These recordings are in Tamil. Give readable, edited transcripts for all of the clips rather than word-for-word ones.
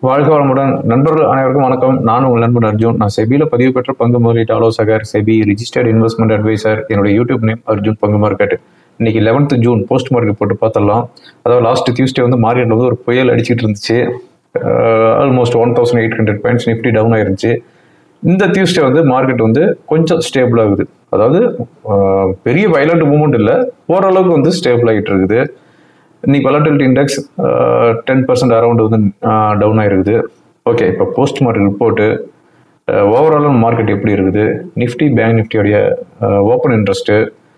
வாழ்க வளமுடன் நண்பர்கள் அனைவருக்கும் வணக்கம். நான் உங்கள் நண்பன் அர்ஜுன். நான் செபியில் பதிவு பெற்ற பங்கு முதலீட்டு ஆலோசகர், செபி ரிஜிஸ்டர்ட் இன்வெஸ்ட்மெண்ட் அட்வைசர். என்னுடைய யூடியூப் நேம் அர்ஜுன் பங்கு மார்க்கெட். இன்னைக்கு 11th ஜூன் போஸ்ட் மார்க்கெட் போட்டு பார்த்தலாம். அதாவது லாஸ்ட் டியூஸ்டே வந்து மார்க்கெட் வந்து ஒரு புயல் அடிச்சுட்டு இருந்துச்சு. ஆல்மோஸ்ட் 1800 பாயிண்ட்ஸ் நிஃப்டி டவுன் ஆயிருந்துச்சு. இந்த டியூஸ்டே வந்து மார்க்கெட் வந்து கொஞ்சம் ஸ்டேபிள் ஆகுது. அதாவது பெரிய வயலண்ட் மூவ்மெண்ட் இல்லை, ஓரளவுக்கு வந்து ஸ்டேபிள் ஆகிட்டு இருக்குது. இன்னைக்கு வாலட்டிலிட்டி இண்டெக்ஸ் 10% அரௌண்ட் வந்து டவுன் ஆயிருக்குது. ஓகே, இப்போ post market report overall market எப்படி இருக்குது, நிஃப்டி பேங்க் நிஃப்டியோடைய ஓப்பன் இன்ட்ரெஸ்ட்டு,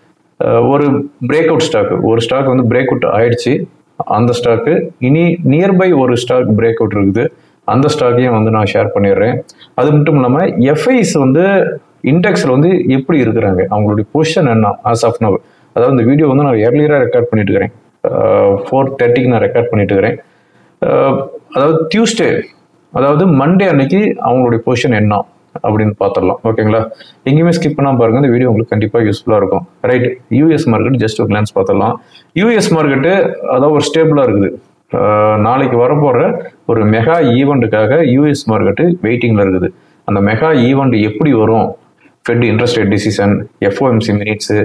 ஒரு பிரேக் அவுட் ஸ்டாக்கு, ஒரு ஸ்டாக் வந்து பிரேக் அவுட் ஆயிடுச்சு. அந்த ஸ்டாக்கு இனி நியர்பை ஒரு ஸ்டாக் பிரேக் அவுட் இருக்குது. அந்த ஸ்டாக்கையும் வந்து நான் ஷேர் பண்ணிடுறேன். அது மட்டும் இல்லாமல் எஃப்ஐஸ் வந்து இண்டெக்ஸில் வந்து எப்படி இருக்கிறாங்க, அவங்களுடைய பொசிஷன் என்ன ஆஸ் ஆஃப் நவ். அதாவது இந்த வீடியோ வந்து நான் ஏர்லியராக ரெக்கார்ட் பண்ணிட்டு இருக்கிறேன். 4:30 நான் ரெக்கார்ட் பண்ணிட்டு இருக்கிறேன். அதாவது டியூஸ்டே, அதாவது மண்டே அன்னைக்கு அவங்களுடைய பொசிஷன் என்ன அப்படின்னு பார்த்துடலாம். ஓகேங்களா, எங்கேயுமே ஸ்கிப் பண்ணாமல் பாருங்க, இந்த வீடியோ உங்களுக்கு கண்டிப்பாக யூஸ்ஃபுல்லாக இருக்கும். ரைட், யூஎஸ் மார்க்கெட் ஜஸ்ட் ஒரு கிளான்ஸ் பார்த்துடலாம். யூஎஸ் மார்க்கெட்டு அதாவது ஒரு ஸ்டேபிளாக இருக்குது. நாளைக்கு வரப்போகிற ஒரு மெகா ஈவெண்ட்டுக்காக யூஎஸ் மார்க்கெட்டு வெயிட்டிங்கில் இருக்குது. அந்த மெகா ஈவெண்ட் எப்படி வரும், Fed interest rate decision, FOMC minutes,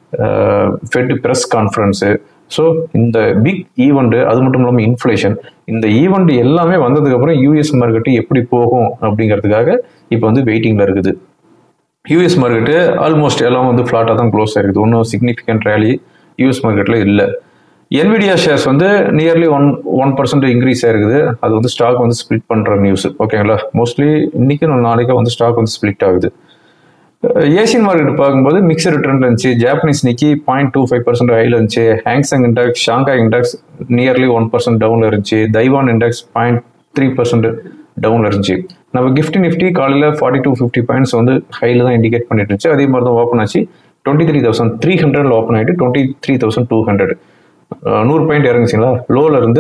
Fed press conference, so இந்த பிக் ஈவெண்ட்டு, அது மட்டும் இல்லாமல் இன்ஃப்ளேஷன், இந்த ஈவெண்ட் எல்லாமே வந்ததுக்கப்புறம் யூஎஸ் மார்க்கெட்டு எப்படி போகும் அப்படிங்கிறதுக்காக இப்போ வந்து வெயிட்டிங்கில் இருக்குது. யூஎஸ் மார்க்கெட்டு ஆல்மோஸ்ட் எல்லாம் வந்து ஃப்ளாட்டாக தான் க்ளோஸ் ஆகிருக்குது. ஒன்றும் சிக்னிஃபிகண்ட் ரேலி யூஎஸ் மார்க்கெட்டில் இல்லை. என்விடியா ஷேர்ஸ் வந்து நியர்லி 1% இன்க்ரீஸ் ஆயிருக்குது. அது வந்து ஸ்டாக் வந்து ஸ்பிளிட் பண்ணுற நியூஸ். ஓகேங்களா, மோஸ்ட்லி இன்னைக்கு நாளைக்கு வந்து ஸ்டாக் வந்து ஸ்பிளிட் ஆகுது. ஏசியன் மார்க்கெட் பார்க்கும்போது மிக்சர் ரிட்டர்ன் இருந்துச்சு. ஜாப்பனீஸ் நிக்கி 0.25% ஹைல இருந்துச்சு. Hang Seng index, Shanghai index nearly 1% டவுன்ல இருந்துச்சு. தைவான் இண்டெக்ஸ் 0.3% டவுன்ல இருந்துச்சு. நம்ம நிஃப்டி காலையில் 4250 பாயிண்ட்ஸ் வந்து ஹைல தான் இண்டிகேட் பண்ணிட்டு இருந்துச்சு. அதே மாதிரி தான் ஓப்பன் ஆச்சு. 23,300 ஓப்பன் ஆகிட்டு 23,200 100 பாயிண்ட் இறங்குச்சுங்களா. லோல இருந்து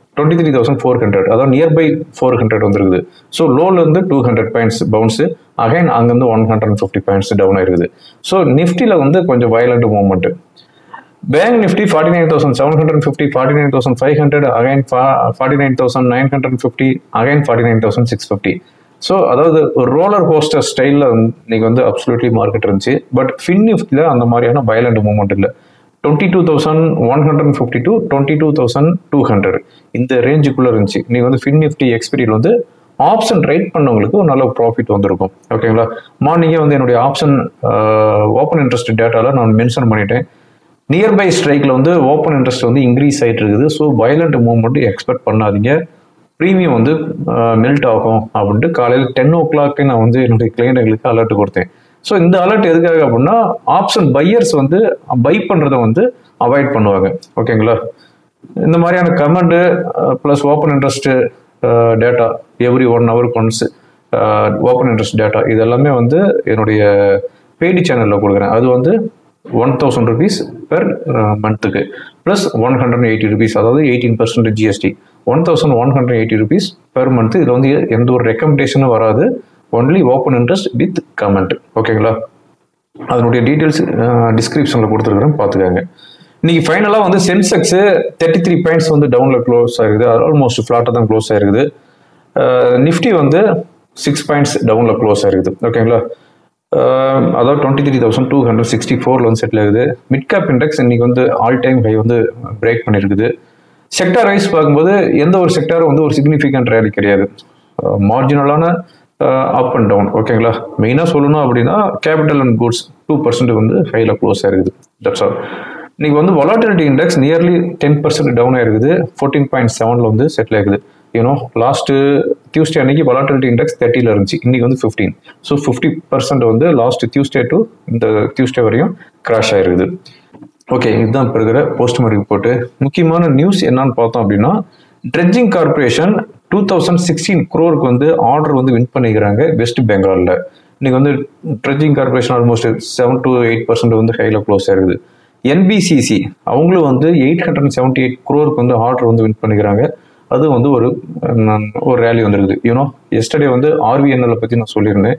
23,400, அதாவது நியர்பை 400 வந்துருக்குது. ஸோ லோல இருந்து 200 பாயிண்ட்ஸ் பவுன்ஸு, அகைன் அங்கேருந்து 150 பாயிண்ட்ஸ் டவுன் ஆயிருக்குது. ஸோ நிஃப்டியில் வந்து கொஞ்சம் violent movement. Bank Nifty 49,750, 49,500, again 49,950, again 49,650. So அதாவது ஒரு ரோலர் கோஸ்டர் ஸ்டைலில் இன்னைக்கு வந்து அப்சல்யூட்லி மார்க்கெட் இருந்துச்சு. பட் ஃபின் நிஃப்டியில் அந்த மாதிரியான வயலண்ட் மூவ்மெண்ட் இல்லை. 22,150 to 22,200 இந்த ரேஞ்சுக்குள்ளே இருந்துச்சு. இன்னைக்கு வந்து ஃபின் நிஃப்டி எக்ஸ்பீரியல் வந்து ஆப்ஷன் ட்ரேட் பண்ணவங்களுக்கு ஒரு நல்ல ப்ராஃபிட் வந்திருக்கும். ஓகேங்களா, மார்னிங்கே வந்து என்னுடைய ஆப்ஷன் ஓப்பன் இன்ட்ரெஸ்ட் டேட்டாவில் நான் மென்ஷன் பண்ணிட்டேன். நியர்பை ஸ்ட்ரைக்கில் வந்து ஓப்பன் இன்ட்ரெஸ்ட் வந்து இன்க்ரீஸ் ஆகிட்டு இருக்குது. ஸோ வயலண்ட் மூவ்மெண்ட் எக்ஸ்பெக்ட் பண்ணாதீங்க. ப்ரீமியம் வந்து மெல்ட் ஆகும் அப்படின்ட்டு காலையில் 10 o'clock நான் வந்து என்னுடைய கிளையண்ட்டுகளுக்கு அலர்ட் கொடுத்தேன். ஸோ இந்த அலர்ட் எதுக்காக அப்படின்னா, ஆப்ஷன் பையர்ஸ் வந்து பை பண்ணுறதை வந்து அவாய்ட் பண்ணுவாங்க. ஓகேங்களா, இந்த மாதிரியான comment plus open interest data every 1 hour once open interest data இது எல்லாமே வந்து என்னுடைய பெய்டு சேனலில் கொடுக்குறேன். அது வந்து 1,000 rupees பெர் மந்த்துக்கு ப்ளஸ் 180 rupees, அதாவது 18% ஜிஎஸ்டி. 1,180 rupees per month. இதில் வந்து எந்த ஒரு ரெக்கமெண்டேஷனும் வராது. Only open interest with comment. ஓகேங்களா, அதனுடைய டீட்டெயில்ஸ் டிஸ்கிரிப்ஷனில் கொடுத்துருக்குறேன், பார்த்துக்காங்க. இன்னைக்கு ஃபைனலாக வந்து சென்செக்ஸு 33 பாயிண்ட்ஸ் வந்து டவுனில் க்ளோஸ் ஆகிருக்குது. ஆல்மோஸ்ட் ஃப்ளாட்டாக தான் க்ளோஸ் ஆகிருக்குது. நிஃப்டி வந்து 6 பாயிண்ட்ஸ் டவுனில் க்ளோஸ் ஆகிருக்குது. ஓகேங்களா, அதாவது 23,264 வந்து செட்டில் ஆகுது. மிட் கேப் இண்டெக்ஸ் இன்னைக்கு வந்து ஆல் டைம் ஹை வந்து பிரேக் பண்ணியிருக்குது. செக்டார் வைஸ் பார்க்கும்போது எந்த ஒரு செக்டாரும் வந்து ஒரு சிக்னிஃபிகண்ட் ரேலி கிடையாது. மார்ஜினலான அப் அண்ட் டவுன். ஓகேங்களா, மெயினாக சொல்லணும் அப்படின்னா கேபிட்டல் அண்ட் குட்ஸ் 2% வந்து ஹையில் க்ளோஸ் ஆயிருக்குது. That's all. இன்னைக்கு வந்து வாலட்டிலிட்டி இண்டெக்ஸ் நியர்லி 10% டவுன் ஆயிருக்குது. 14.7 வந்து செட்டில் ஆகுது. லாஸ்ட்டு டியூஸ்டே அன்னைக்கு வாலட்டிலிட்டி இண்டெக்ஸ் 30 இருந்துச்சு. இன்னைக்கு வந்து 15. ஸோ 50% வந்து லாஸ்ட் டியூஸ்டே டு இந்த டியூஸ்டே வரையும் கிராஷ் ஆயிருக்குது. ஓகே, இதுதான் இப்போ இருக்கிற போஸ்ட் மார்க்கெட் ரிப்போர்ட்டு. முக்கியமான நியூஸ் என்னன்னு பார்த்தோம் அப்படின்னா, ட்ரெட்ஜிங் கார்பரேஷன் 2016 crore வந்து ஆர்டர் வந்து வின் பண்ணிக்கிறாங்க வெஸ்ட் பெங்காலில். இன்னைக்கு வந்து ட்ரெட்ஜிங் கார்பரேஷன் ஆல்மோஸ்ட் 7 to 8% வந்து ஹையில் க்ளோஸ் ஆயிருக்குது. என்பிசிசி அவங்களும் வந்து 878 crore வந்து ஆர்டர் வந்து வின் பண்ணிக்கிறாங்க. அது வந்து ஒரு ரேலி வந்துருக்குது. எஸ்டர்டே வந்து ஆர்விஎன்எல் பற்றி நான் சொல்லியிருந்தேன்.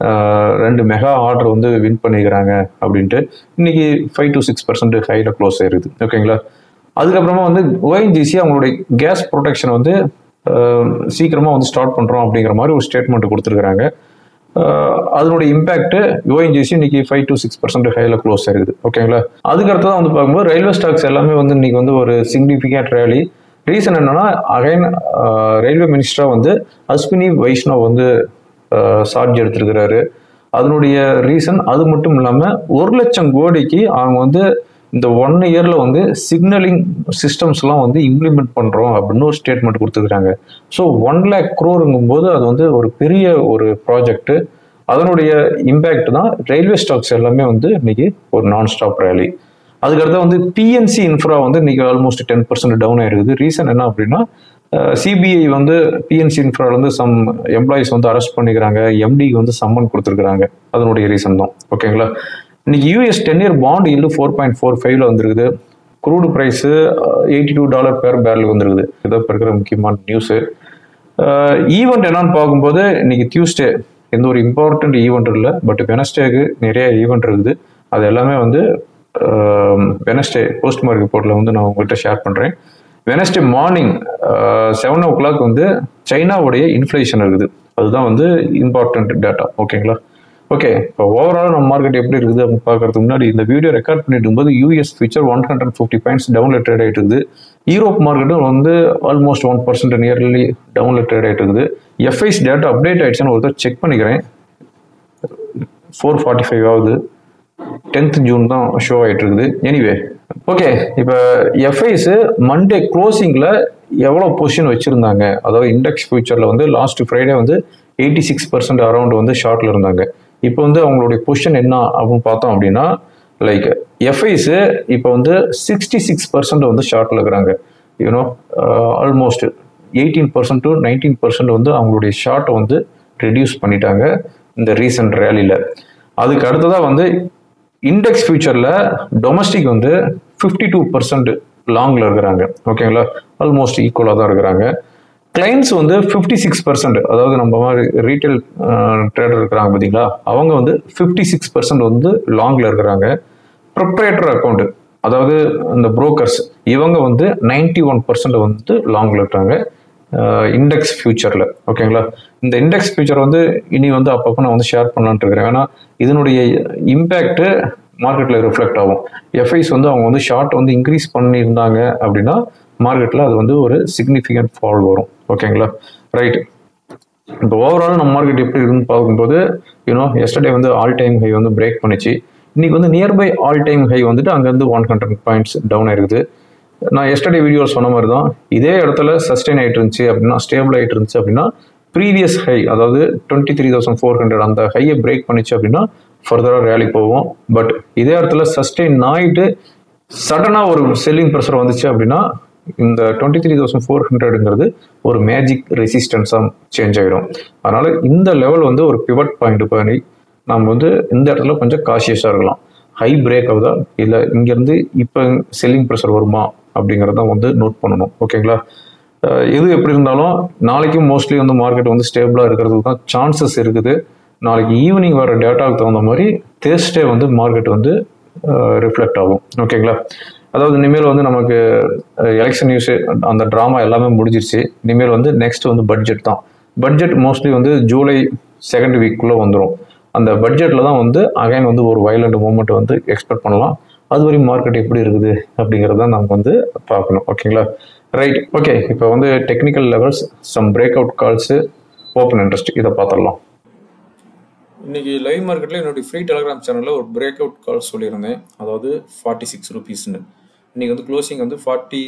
2 மெகா ஆர்டர் வந்து வின் பண்ணிக்கிறாங்க அப்படின்ட்டு. இன்னைக்கு 5 to 6% ஹையில் க்ளோஸ் ஆயிருக்குது. ஓகேங்களா, அதுக்கப்புறமா வந்து ஓஎன்ஜிசி அவங்களுடைய கேஸ் ப்ரொடெக்ஷன் வந்து சீக்கிரமாக வந்து ஸ்டார்ட் பண்ணுறோம் அப்படிங்கிற மாதிரி ஒரு ஸ்டேட்மெண்ட் கொடுத்துருக்குறாங்க. அதனுடைய இம்பாக்ட் ஓஎன்ஜிசி இன்னைக்கு 5 to 6% ஹைல க்ளோஸ் ஆயிருக்குது. ஓகேங்களா. அதுக்கடுத்து தான் வந்து பார்க்கும்போது ரயில்வே ஸ்டாக்ஸ் எல்லாமே வந்து இன்னைக்கு வந்து ஒரு சிக்னிஃபிகண்ட் ரேலி. ரீசன் என்னன்னா, அகைன் ரயில்வே மினிஸ்டரா வந்து அஸ்வினி வைஷ்ணவ் வந்து சார்ஜ் எடுத்திருக்கிறாரு. அதனுடைய ரீசன் அது மட்டும் இல்லாமல் 1,00,000 கோடிக்கு அவங்க வந்து இந்த 1 இயர்ல வந்து சிக்னலிங் சிஸ்டம்ஸ்லாம் வந்து இம்ப்ளிமெண்ட் பண்ணுறோம் அப்படின்னு ஒரு ஸ்டேட்மெண்ட் கொடுத்துருக்குறாங்க. ஸோ 1 lakh crore போது அது வந்து ஒரு பெரிய ஒரு ப்ராஜெக்ட். அதனுடைய இம்பேக்ட் தான் ரயில்வே ஸ்டாக்ஸ் எல்லாமே வந்து இன்னைக்கு ஒரு நான் ஸ்டாப் ரேலி. அதுக்கடுத்து வந்து பிஎன்சி இன்ஃப்ரா வந்து இன்னைக்கு ஆல்மோஸ்ட் 10% டவுன் ஆயிருக்குது. ரீசன் என்ன அப்படின்னா, சிபிஐ வந்து பிஎன்சி இன்ஃப்ரால வந்து சம் எம்ப்ளாயிஸ் வந்து அரெஸ்ட் பண்ணிக்கிறாங்க, எம்டிக்கு வந்து சம்மன் கொடுத்துருக்குறாங்க. அதனுடைய ரீசன் தான். ஓகேங்களா. இன்னைக்கு யூஎஸ் 10-year பாண்ட் ஈல்டு 4.45 வந்துருக்குது. குரூடு ப்ரைஸு $82 per barrel வந்துருக்குது. இதை இருக்கிற முக்கியமான நியூஸு. ஈவெண்ட் என்னன்னு பார்க்கும்போது இன்னைக்கு டியூஸ்டே எந்த ஒரு இம்பார்ட்டன்ட் ஈவெண்ட் இல்லை. பட் வெனஸ்டேக்கு நிறைய ஈவெண்ட் இருக்குது. அது எல்லாமே வந்து வெனஸ்டே போஸ்ட் மார்க்கெட் ரிப்போர்ட்டில் வந்து நான் உங்கள்கிட்ட ஷேர் பண்ணுறேன். வெனஸ்டே மார்னிங் 7 o'clock வந்து சைனாவுடைய இன்ஃப்ளேஷன் இருக்குது. அதுதான் வந்து இம்பார்ட்டன்ட் டேட்டா. ஓகேங்களா. ஓகே, இப்போ ஓவரால் நம்ம மார்க்கெட் எப்படி இருக்குது அப்படின்னு பார்க்கறதுக்கு முன்னாடி இந்த வீடியோ ரெக்கார்ட் பண்ணிட்டு இருக்கும்போது யூஎஸ் ஃபியூச்சர் 150 பாயிண்ட்ஸ் டவுன்ல ட்ரேட் ஆகிட்டு இருக்குது. யூரோப் மார்க்கெட்டும் வந்து ஆல்மோஸ்ட் 1% நியர்லி டவுன்ல ட்ரேட் ஆகிட்டு இருக்குது. எஃப்ஐஸ் டேட்டா அப்டேட் ஆயிடுச்சுன்னு ஒருத்தர் செக் பண்ணிக்கிறேன். 4:45 ஆகுது. 10th June தான் ஷோ ஆகிட்டு இருக்குது. எனிவே ஓகே, இப்போ எஃப்ஐஸ் மண்டே க்ளோசிங்கில் எவ்வளோ பொசிஷன் வச்சுருந்தாங்க, அதாவது இண்டெக்ஸ் ஃபியூச்சரில் வந்து லாஸ்ட் ஃப்ரைடே வந்து 86% அரௌண்ட் வந்து ஷார்ட்டில் இருந்தாங்க. இப்போ வந்து அவங்களுடைய பொசிஷன் என்ன அப்படின்னு பார்த்தோம் அப்படின்னா, லைக் எஃப்ஐஸு இப்போ வந்து 66% வந்து ஷார்ட்டில் இருக்கிறாங்க. யூனோ ஆல்மோஸ்ட் 18% to 19% வந்து அவங்களுடைய ஷார்ட்டை வந்து ரெடியூஸ் பண்ணிட்டாங்க இந்த ரீசன்ட் ரேலியில். அதுக்கு அடுத்ததாக வந்து இண்டெக்ஸ் ஃபியூச்சரில் டொமஸ்டிக் வந்து 52% லாங்கில் இருக்கிறாங்க. ஓகேங்களா. ஆல்மோஸ்ட் ஈக்குவலாக தான் இருக்கிறாங்க. கிளைண்ட்ஸ் வந்து 56%, அதாவது நம்ம மாதிரி ரீட்டைல் ட்ரேடர் இருக்கிறாங்க பார்த்தீங்களா, அவங்க வந்து 56% வந்து லாங்கில் இருக்கிறாங்க. ப்ரொப்ரேட்டர் அக்கௌண்ட், அதாவது இந்த புரோக்கர்ஸ், இவங்க வந்து 91% வந்து லாங்கில் இருக்கிறாங்க இண்டெக்ஸ் ஃபியூச்சரில். ஓகேங்களா. இந்த இண்டெக்ஸ் ஃபியூச்சர் வந்து இனி வந்து அப்பப்போ நான் வந்து ஷேர் பண்ணலான்ட்டு இருக்கிறேன். ஏன்னா இதனுடைய இம்பேக்ட் மார்க்கெட்டில் ரிஃப்ளெக்ட் ஆகும். எஃப்ஐஸ் வந்து அவங்க வந்து ஷார்ட் வந்து இன்க்ரீஸ் பண்ணியிருந்தாங்க அப்படின்னா மார்க்கெட்டில் அது வந்து ஒரு சிக்னிஃபிகண்ட் ஃபால் வரும். ஓகேங்களா. ரைட், இப்போ ஓவரால் நம்ம மார்க்கெட் எப்படி இருக்குன்னு பார்க்கும்போது, யூனோ எஸ்டர்டே வந்து ஆல் டைம் ஹை வந்து பிரேக் பண்ணிச்சு. இன்னைக்கு வந்து நியர்பை ஆல் டைம் ஹை வந்துட்டு அங்கேருந்து 100 பாயிண்ட்ஸ் டவுன் ஆயிருக்குது. நான் எஸ்டர்டே வீடியோ சொன்ன மாதிரி தான், இதே இடத்துல சஸ்டெயின் ஆகிட்டு இருந்துச்சு அப்படின்னா, ஸ்டேபிள் ஆகிட்டு இருந்துச்சு அப்படின்னா, ப்ரீவியஸ் ஹை அதாவது 23,400 அந்த ஹையை பிரேக் பண்ணிச்சு அப்படின்னா ஃபர்தராக ரேலி போவோம். பட் இதே இடத்துல சஸ்டெயின் ஆகிட்டு சடனாக ஒரு செல்லிங் ப்ரெஷர் வந்துச்சு அப்படின்னா இந்த 23,400ங்கிறது ஒரு மேஜிக் ரெசிஸ்டன்ஸாக சேஞ்ச் ஆகிடும். அதனால் இந்த லெவல் வந்து ஒரு பிவட் பாயிண்ட் பண்ணி நம்ம வந்து இந்த இடத்துல கொஞ்சம் காஷியஸாக இருக்கலாம். ஹை பிரேக் ஆகுதா இல்லை இங்கேருந்து இப்போ செல்லிங் ப்ரெஷர் வருமா அப்படிங்கிறத வந்து நோட் பண்ணணும். ஓகேங்களா. எது எப்படி இருந்தாலும் நாளைக்கும் மோஸ்ட்லி வந்து மார்க்கெட் வந்து ஸ்டேபிளாக இருக்கிறதுக்கு தான் சான்சஸ் இருக்குது. நாளைக்கு ஈவினிங் வர டேட்டாவுக்கு தகுந்த மாதிரி தேர்ஸ்டே வந்து மார்க்கெட் வந்து ரிஃப்ளெக்ட் ஆகும். ஓகேங்களா. அதாவது இனிமேல் வந்து நமக்கு எலெக்ஷன் நியூஸு அந்த ட்ராமா எல்லாமே முடிஞ்சிருச்சு. இனிமேல் வந்து நெக்ஸ்ட் வந்து பட்ஜெட் தான். பட்ஜெட் மோஸ்ட்லி வந்து ஜூலை 2nd வீக்குள்ளே வந்துடும். அந்த பட்ஜெட்டில் தான் வந்து அகைன் வந்து ஒரு வயலண்ட் மூமெண்ட் வந்து எக்ஸ்பெக்ட் பண்ணலாம். அது வரையும் மார்க்கெட் எப்படி இருக்குது அப்படிங்கிறத நம்ம வந்து பார்க்கணும். ஓகேங்களா. ரைட், ஓகே, இப்போ வந்து technical levels, some break out calls, open interest, இதை பார்த்துடலாம். இன்றைக்கி லைவ் மார்க்கெட்டில் என்னுடைய ஃப்ரீ டெலிகிராம் சேனலில் ஒரு பிரேக் அவுட் கால் சொல்லியிருந்தேன், அதாவது 46 rupeesன்னு. இன்றைக்கி வந்து க்ளோசிங் வந்து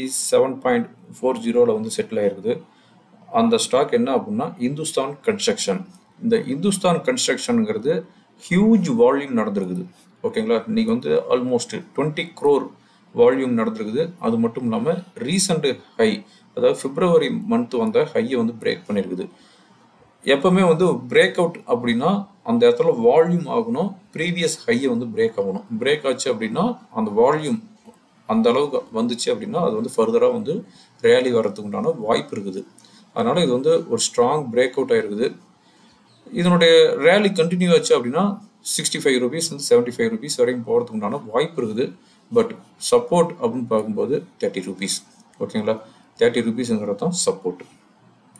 47.40 வந்து செட்டில் ஆகிருக்குது. அந்த ஸ்டாக் என்ன அப்படின்னா இந்துஸ்தான் கன்ஸ்ட்ரக்ஷன். இந்த இந்துஸ்தான் கன்ஸ்ட்ரக்ஷனுங்கிறது ஹியூஜ் வால்யூம் நடந்திருக்குது. ஓகேங்களா. இன்றைக்கி வந்து ஆல்மோஸ்ட் 20 crore வால்யூம் நடந்திருக்குது. அது மட்டும் இல்லாமல் ரீசண்ட் ஹை, அதாவது பிப்ரவரி மந்த் வந்த ஹையை வந்து பிரேக் பண்ணியிருக்குது. எப்பவுமே வந்து பிரேக் அவுட் அப்படின்னா அந்த இடத்துல வால்யூம் ஆகணும், ப்ரீவியஸ் ஹையை வந்து பிரேக் ஆகணும். பிரேக் ஆச்சு அப்படின்னா அந்த வால்யூம் அந்த அளவுக்கு வந்துச்சு அப்படின்னா அது வந்து ஃபர்தராக வந்து ரேலி வர்றதுக்கு உண்டான வாய்ப்பு இருக்குது. அதனால இது வந்து ஒரு ஸ்ட்ராங் பிரேக் அவுட் ஆயிருக்குது. இதனுடைய ரேலி கண்டினியூ ஆச்சு அப்படின்னா 65 rupees வந்து 75 rupees வரைக்கும் போகிறதுக்கு உண்டான வாய்ப்பு இருக்குது. பட் சப்போர்ட் அப்படின்னு பார்க்கும்போது 30 rupees. ஓகேங்களா. 30 rupeesங்கிறது தான் சப்போர்ட்.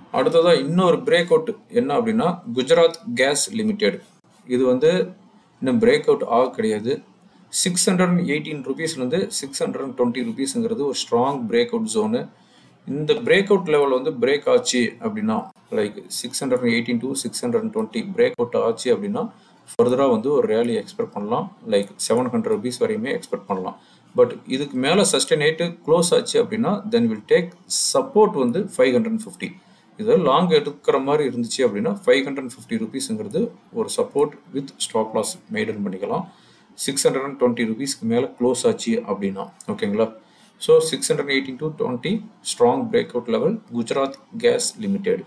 அடுத்ததாக இன்னொரு பிரேக் அவுட் என்ன அப்படின்னா குஜராத் கேஸ் லிமிடெட். இது வந்து இன்னும் பிரேக் அவுட் ஆக கிடையாது. 618 ருபீஸ்லேருந்து 620 ருபீஸுங்கிறது ஒரு ஸ்ட்ராங் பிரேக் அவுட் ஜோனு. இந்த பிரேக் அவுட் லெவல் வந்து பிரேக் ஆச்சு அப்படின்னா லைக் 618 to 620 பிரேக் அவுட் ஆச்சு அப்படின்னா ஃபர்தராக வந்து ஒரு ரேலி எக்ஸ்பெக்ட் பண்ணலாம். லைக் 700 ருபீஸ் வரையுமே எக்ஸ்பெக்ட் பண்ணலாம். பட் இதுக்கு மேலே சஸ்டெயின் ஆகிட்டு க்ளோஸ் ஆச்சு அப்படின்னா தென் வில் டேக் சப்போர்ட் வந்து 550. இது லாங் எடுக்கிற மாதிரி இருந்துச்சு அப்படின்னா 550 ருபீஸுங்கிறது ஒரு support with stop loss maintain பண்ணிக்கலாம். 620 ருபீஸ்க்கு மேலே க்ளோஸ் ஆச்சு அப்படின்னா ஓகேங்களா. So 618 to 20 strong break out level Gujarat gas limited.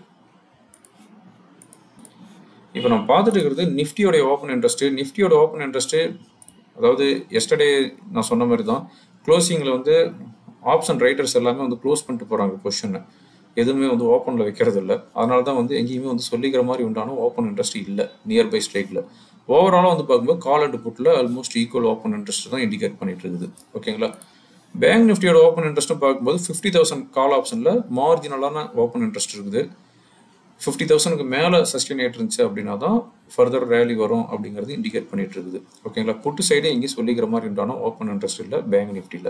இப்போ நம்ம பார்த்துட்டு இருக்கிறது நிஃப்டியோடைய ஓப்பன் இன்ட்ரெஸ்ட்டு. நிஃப்டியோட ஓப்பன் இன்ட்ரெஸ்ட்டு அதாவது எஸ்டர்டே நான் சொன்ன மாதிரி தான் க்ளோசிங்கில் வந்து ஆப்ஷன் ரைட்டர்ஸ் எல்லாமே வந்து க்ளோஸ் பண்ணிட்டு போகிறாங்க பொசிஷனை. எதுவுமே வந்து ஓப்பனில் வைக்கிறது இல்லை. அதனால தான் வந்து எங்கேயுமே வந்து சொல்லிக்கிற மாதிரி உண்டான ஓப்பன் இன்ட்ரெஸ்ட் இல்லை நியர்பை ஸ்ட்ரைக்கில். ஓவராலாக வந்து பார்க்கும்போது கால் அண்ட் புட்டில் ஆல்மோஸ்ட் ஈக்குவல் ஓப்பன் இன்ட்ரெஸ்ட் தான் இண்டிகேட் பண்ணிட்டு இருக்குது ஓகேங்களா. பேங்க் நிஃப்டியோட ஓப்பன் இன்ட்ரெஸ்ட்டும் பார்க்கும்போது 50,000 கால் ஆப்ஷனில் மார்ஜினலான ஓப்பன் இன்ட்ரெஸ்ட் இருக்குது. 50,000க்கு மேலே சஸ்டெயின் ஆகிட்டு இருந்துச்சு அப்படின்னா தான் ஃபர்தர் ரேலி வரும் அப்படிங்கிறது இண்டிகேட் பண்ணிட்டு இருக்குது ஓகேங்களா. புட்டு சைடே எங்கேயும் சொல்லிக்கிற மாதிரி உண்டான ஓப்பன் இன்ட்ரெஸ்ட் இல்லை பேங்க் நிஃப்டியில்.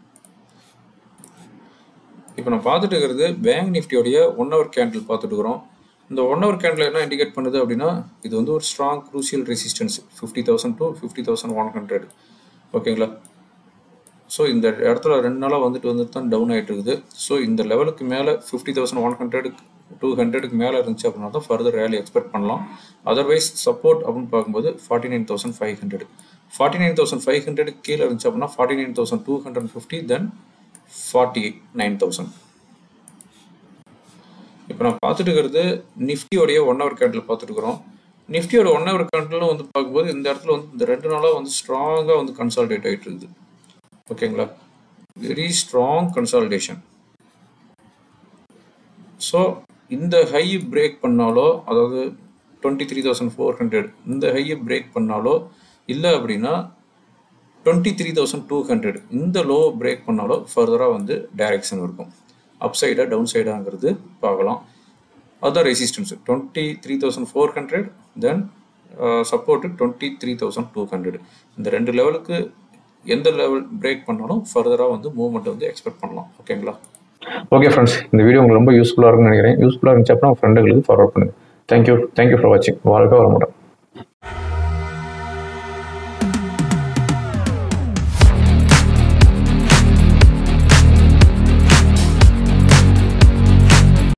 இப்போ நான் பார்த்துட்டு இருக்கிறது பேங்க் நிஃப்டியோடைய 1 hour கேண்டில் பார்த்துட்டு இருக்கிறோம். இந்த 1 hour கேண்டில் என்ன இண்டிகேட் பண்ணுது அப்படின்னா இது வந்து ஒரு ஸ்ட்ராங் க்ரூசியல் ரெசிஸ்டன்ஸ் 50,000 to 50,100 ஓகேங்களா. ஸோ இந்த இடத்துல 2 நாளாக வந்துட்டு தான் டவுன் ஆகிட்டு இருக்குது. ஸோ இந்த லெவலுக்கு மேலே 50,100 200க்கு மேலே இருந்துச்சு அப்படின்னா தான் ஃபர்தர் ரேலி எக்ஸ்பெக்ட் பண்ணலாம். அதர்வைஸ் சப்போர்ட் அப்படின்னு பார்க்கும்போது 49,500 49,500 கீழே இருந்துச்சு அப்படின்னா 49,250 தென் 49,000. இப்போ நான் பார்த்துட்டு இருக்கிறது நிஃப்டியோடைய 1 hour கேண்டில் பார்த்துட்டு இருக்கிறோம். நிஃப்டியோட 1 hour கேண்டிலும் வந்து பார்க்கும்போது இந்த இடத்துல வந்து இந்த 2 நாளாக வந்து ஸ்ட்ராங்காக வந்து கன்சால்டேட் ஆகிட்டு இருக்குது ஓகேங்களா. Very strong consolidation. ஸோ இந்த ஹை பிரேக் பண்ணாலோ அதாவது 23,400 இந்த ஹையை பிரேக் பண்ணாலோ இல்லை அப்படின்னா 23,200 இந்த லோ பிரேக் பண்ணாலோ ஃபர்தராக வந்து டைரக்ஷன் இருக்கும். அப் சைடாக டவுன் சைடாங்கிறது பார்க்கலாம். அதுதான் ரெசிஸ்டன்ஸ் 23,400 தென் சப்போர்ட்டு 23,200. இந்த 2 லெவலுக்கு எந்த லெவல் பிரேக் பண்ணாலும் ஃபர்தராக வந்து மூவ்மெண்ட் வந்து எக்ஸ்பெக்ட் பண்ணலாம் ஓகேங்களா. ஓகே ஃப்ரெண்ட்ஸ், இந்த வீடியோ உங்களுக்கு ரொம்ப யூஸ்ஃபுல்லாக இருக்குன்னு நினைக்கிறேன். யூஸ்ஃபுல்லாக இருந்துச்சு அப்படின்னா ஃப்ரெண்டுகளுக்கு ஃபார்வர்ட் பண்ணுங்கள். தேங்க்யூ ஃபார் வாட்சிங். வாழ்க வளமுடன்.